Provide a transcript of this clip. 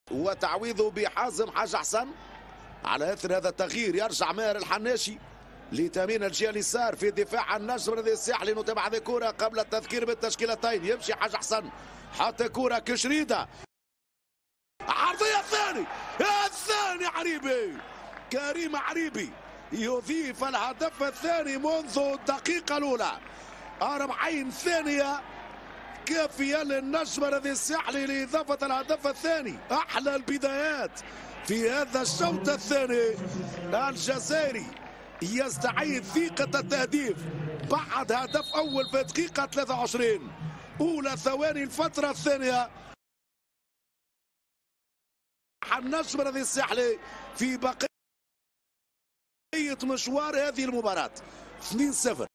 وتعويضه بحازم حاج حسن. على اثر هذا التغيير يرجع ماهر الحناشي لتامين الجهه اليسار في دفاع عن النجم الذي الساحلي. نتابع هذه الكره قبل التذكير بالتشكيلتين. يمشي حاج حسن، حط كره كشريده، عرضيه الثاني عريبي، كريم عريبي يضيف الهدف الثاني منذ الدقيقه الاولى. 40 ثانيه كافيه للنجم الذي الساحلي لاضافه الهدف الثاني. احلى البدايات في هذا الشوط الثاني. الجزائري يستعيد ثقة التهديف بعد هدف أول في دقيقة 23 أولى ثواني الفترة الثانية. النجم الذي الساحلي في بقية مشوار هذه المباراة 2-0.